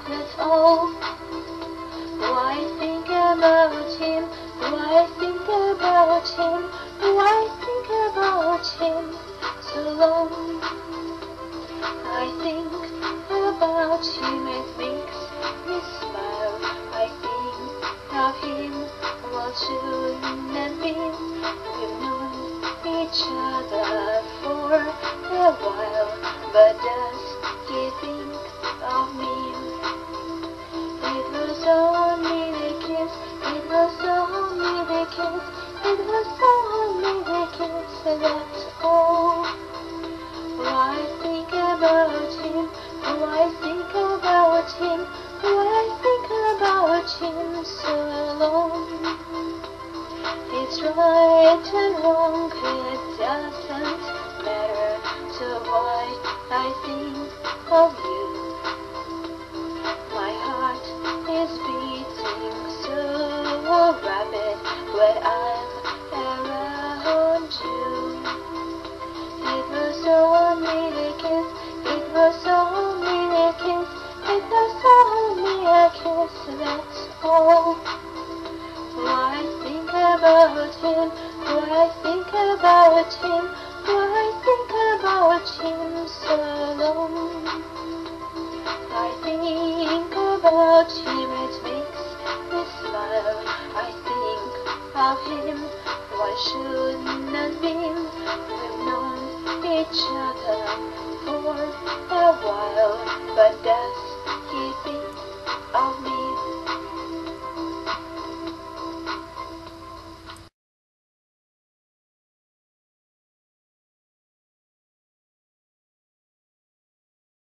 That's all. Do I think about him? Do I think about him? Do I think about him so long? I think about him, it makes me smile. I think of him while children and being. We've known each other for a while, but does he think of me? It was only the kiss, it was only the kiss, it was only the kiss, that's all. Do I think about him? Do I think about him? Do I think about him so long? It's right and wrong, it doesn't matter. So why I think of you? My heart is beating so rapid when I'm around you. It was only the kiss, it was only the kiss, it was only a kiss, that's all. Do I think about him? Do I think about him? Do I think about him so long? I think about him, it makes me smile. I think of him, why shouldn't it be? We've known each other for a while, but does he